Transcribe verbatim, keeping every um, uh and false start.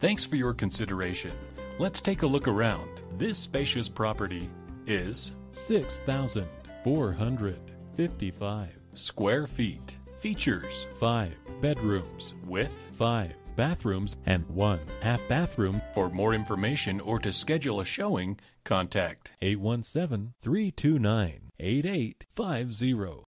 Thanks for your consideration. Let's take a look around. This spacious property is six thousand four hundred fifty-five square feet. Features five bedrooms with five bathrooms and one half bathroom. For more information or to schedule a showing, contact eight one seven, three two nine, eight eight five zero.